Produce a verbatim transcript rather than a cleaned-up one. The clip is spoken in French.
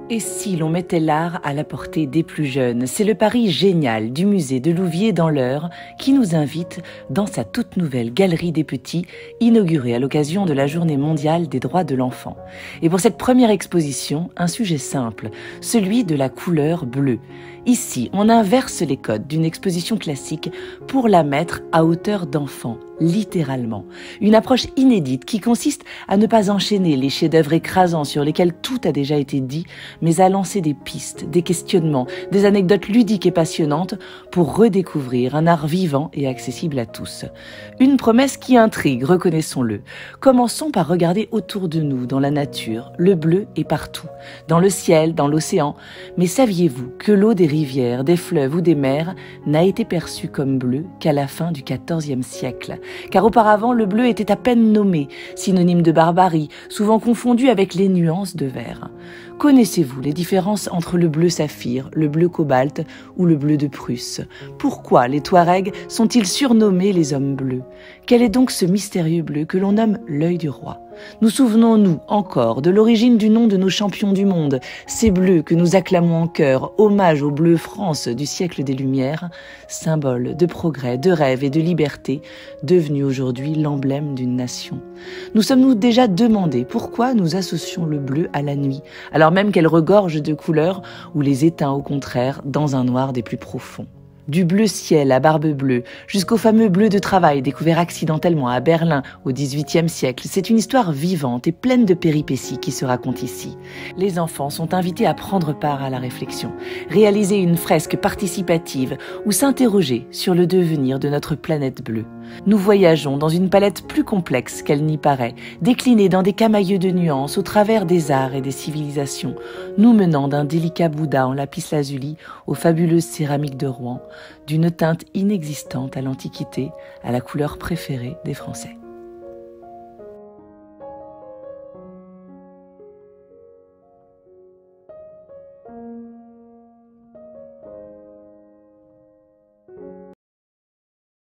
Et si l'on mettait l'art à la portée des plus jeunes? C'est le pari génial du musée de Louviers dans l'Eure qui nous invite dans sa toute nouvelle Galerie des Petits, inaugurée à l'occasion de la Journée mondiale des droits de l'enfant. Et pour cette première exposition, un sujet simple, celui de la couleur bleue. Ici, on inverse les codes d'une exposition classique pour la mettre à hauteur d'enfant, littéralement. Une approche inédite qui consiste à ne pas enchaîner les chefs-d'œuvre écrasants sur lesquels tout a déjà été dit, mais à lancer des pistes, des questionnements, des anecdotes ludiques et passionnantes pour redécouvrir un art vivant et accessible à tous. Une promesse qui intrigue, reconnaissons-le. Commençons par regarder autour de nous, dans la nature. Le bleu est partout, dans le ciel, dans l'océan. Mais saviez-vous que l'eau des rivières, des fleuves ou des mers n'a été perçue comme bleue qu'à la fin du quatorzième siècle? Car auparavant, le bleu était à peine nommé, synonyme de barbarie, souvent confondu avec les nuances de vert. Connaissez-vous les différences entre le bleu saphir, le bleu cobalt ou le bleu de Prusse? Pourquoi les Touaregs sont-ils surnommés les hommes bleus? Quel est donc ce mystérieux bleu que l'on nomme l'œil du roi? Nous souvenons-nous encore de l'origine du nom de nos champions du monde, ces bleus que nous acclamons en chœur, hommage au bleu France du siècle des Lumières, symbole de progrès, de rêve et de liberté, devenu aujourd'hui l'emblème d'une nation. Nous sommes-nous déjà demandé pourquoi nous associons le bleu à la nuit, alors même qu'elle regorge de couleurs ou les éteint au contraire dans un noir des plus profonds? Du bleu ciel à barbe bleue, jusqu'au fameux bleu de travail découvert accidentellement à Berlin au dix-huitième siècle, c'est une histoire vivante et pleine de péripéties qui se raconte ici. Les enfants sont invités à prendre part à la réflexion, réaliser une fresque participative ou s'interroger sur le devenir de notre planète bleue. Nous voyageons dans une palette plus complexe qu'elle n'y paraît, déclinée dans des camailleux de nuances au travers des arts et des civilisations, nous menant d'un délicat Bouddha en lapis-lazuli aux fabuleuses céramiques de Rouen, d'une teinte inexistante à l'Antiquité à la couleur préférée des Français.